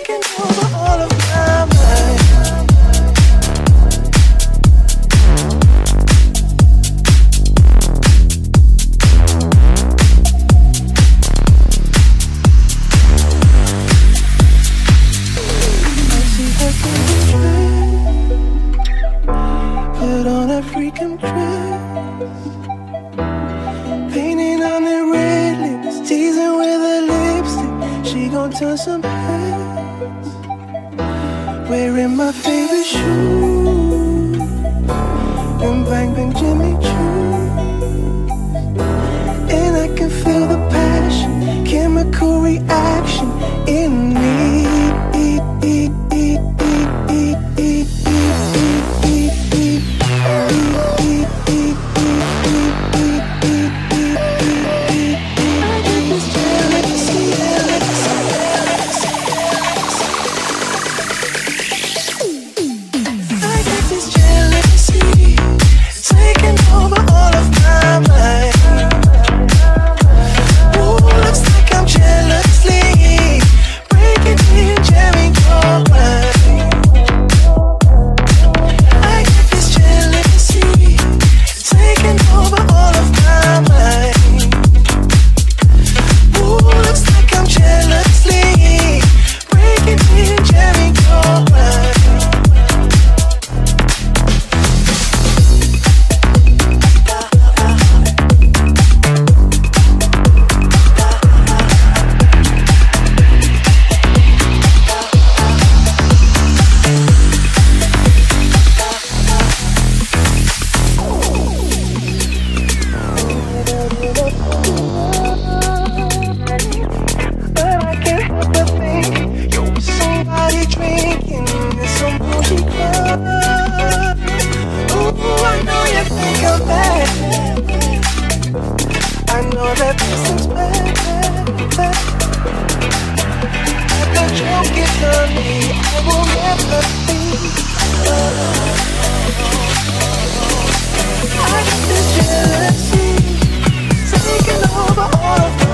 taking over all of my mind. I see her in the train, put on a freaking dress, painting on the red lips, teasing with her lipstick. She gon' turn some heads, wearing my favorite shoes, and bang bang Jimmy Choo. And I can feel the passion, chemical reaction in me. I know that this is bad, but the joke is on me. I will never be. I got this jealousy taking over all of me.